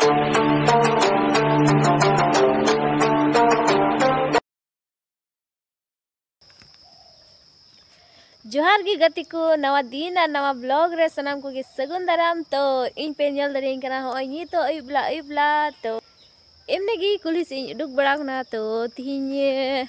जोहार गी गति को नवा दिन और नवा ब्लॉग रे सनाम को सगुन दाराम। तो इन पे नल दरें कना हो नी तो अयुबला तो एमने गी कुली से उडुक बड़ा कना तो तिहिं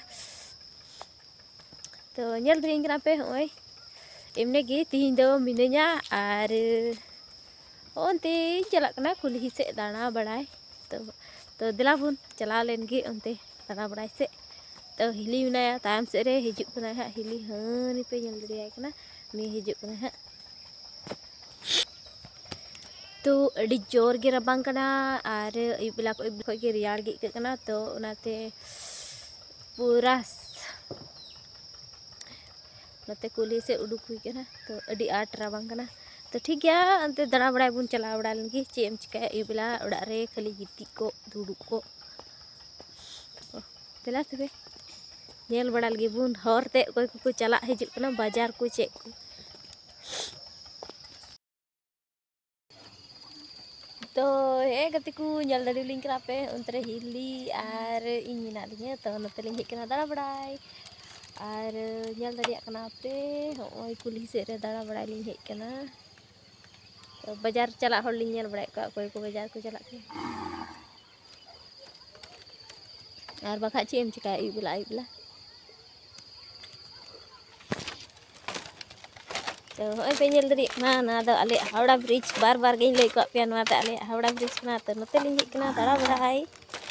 तो नल दरें कना पे होय एमने गी तिहिं दो मिनया और ओनते चला कना कुली से दाना बड़ाय तो दिला बुन चला लेन गे ओनते दाना बड़ाय से तो हिली बनाया ताम से रे हिजुक कना हा हिली हानी पे नल दरिया कना नी हिजुक कना हा तो अड़ी जोर गे रबांग कना और अयुबला को गे रियाड़ गे कना तो उनाते पूरा नते कुली से उडुक हुई कना तो अड़ी आट रबांग कना तो ठीक गया अंते दाना बड़ाय बुन चला बड़ा लगी चे एम चिका अयुबला उड़ा रे खाली गिटी को दुडुक को देला तबे नेल बड़ा लगी बुन हरते कोई को चला हिजुक कना बाजार को चे को तो हे गति को नल दड़ी लिंक करा पे उनतरे हिली और इन मिना लिंगे तो नते लिंग कना दाड़ा बड़ाय और नल दड़िया कना पे होय कुली से रे दाड़ा बड़ाय लिंग हेज कना तो बाजार चला हर लिंग नल बड़ाय का कोई को बाजार को चला के और बाखा चे एम चिका अयुबला तो होय पे नल दड़ी ना ना दो आले हावड़ा ब्रिज बार बार गई लई को पे नवा ते आले हावड़ा ब्रिज ना तो नते लिंग कना दाड़ा बड़ाय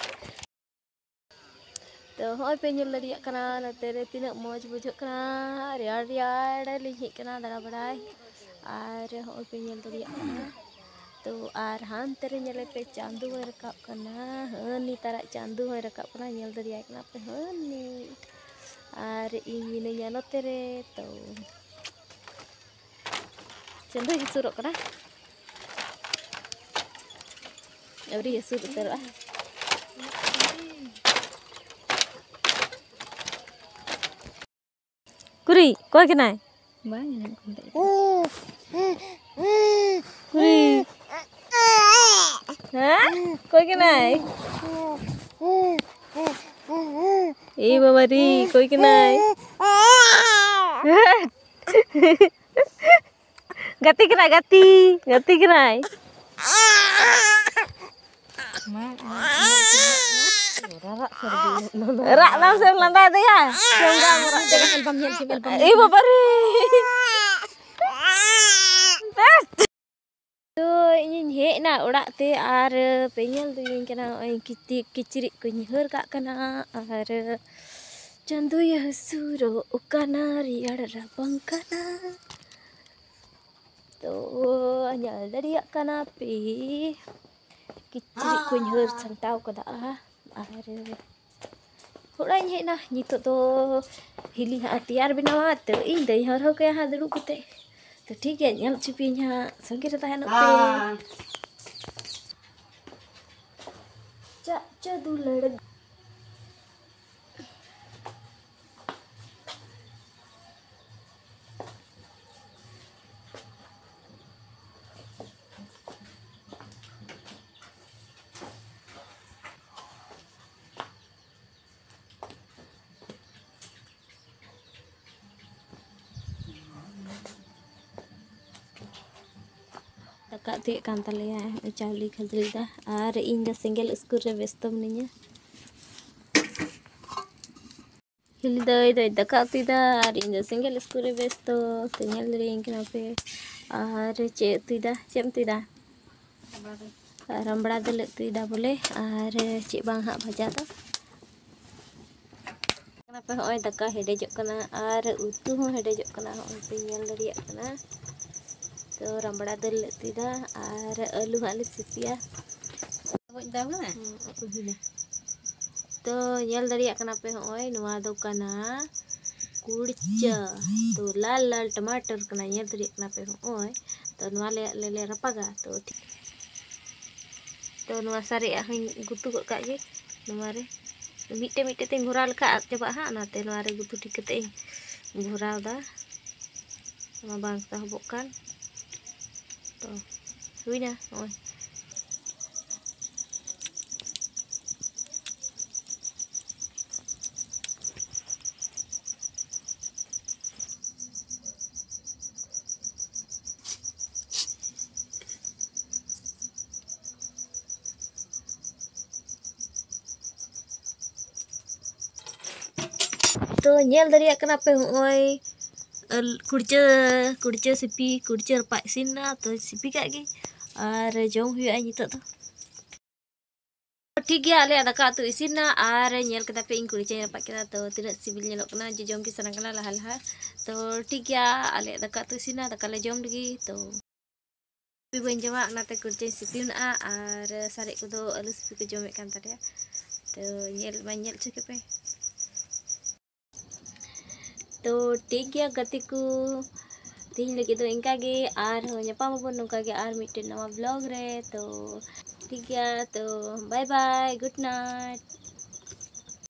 तो होय पे नल दड़ी कना नते रे तिना मौज बुझो कना रियाड़ रियाड़ लिंग कना दाड़ा बड़ाय और होय पे नल दड़ी कना तो और हान तेरे नले पे चांदू होय रकाब कना हानी तारा चांदू होय रकाब कना नल दड़ी कना पे हानी और इन मिनया नते रे तो चंदू हिसुरो कना अवरी हिसुर उतरवा कुरी कोई के नाय बाय कुरी हां कोई के नाय ए बाबा री कोई के नाय गति कराय rak nam sem landa tu ya semga rak jangan album eh बाबा रे तो इन हेना ओड़ा ते और पेñel दुइन कना किचरी को हर का कना और चंदू हसुरो उकाना रियाड़ रबंग कना तो नल दड़िया कना पे किचरी को हर संटाव कदा और थोड़ा हेना नितो तो हिली हाँ तैयार बनावा तो इन दई हर हो के हाँ दुड़ू कते तो ठीक है नल चुपी हाँ संगे रे ताहन पे चा दू लड़ दका ते कान तलेया चावली खलदरीदा और इन दा सिंगल स्कूल रे व्यस्त मनिया हिली दई दका तीदा और इन दा सिंगल स्कूल रे व्यस्त तो नेल रे इनकना पे और चे तीदा चेम तीदा रंबड़ा दले तीदा बोले और चे बांग हा भजा दा कना पे होय दका हेडेजो कना और उतु हो हेडेजो कना होय पे नेल दरिया कना तो रंबड़ा दल तीदा और आलू हाले सिपिया तो नल दरिया कना पे होय नुआ दो कना कुड़चा तो लाल लाल टमाटर कना नल दरिया कना पे होय तो नुआ ले रपागा तो नुआ सारे हई गुतु का गे नुआ रे मिट्टे मिट्टे ते घोरा लखा चबा हा नाते नुआ रे गुतु टिकते घोरा दा नुआ बांग ता हबोकान तो हुईना होय तो nyel dari kena pe oi kurca kurca sipi kurca rapak sina to sipi kak gi ar jom huyu ai nyito to ठीक है आले दाका तो इसिना आर nyel kita pe ing kurca rapak kita to tidak sibil nyelok kena jom ki sana kena lahal ha तो ठीक है आले दाका तो isina दाका le jom lagi तो bañ jawab nate kurca sipi na ar sare ko do alu sipi ko jomek kan tadi तो nyel cukup pe तो ठीक है गति को तीन लगे तो इनका गे आर nyapam abon nungka ge आर मिट्टी नवा ब्लॉग रे तो ठीक है तो बाय बाय गुड नाइट।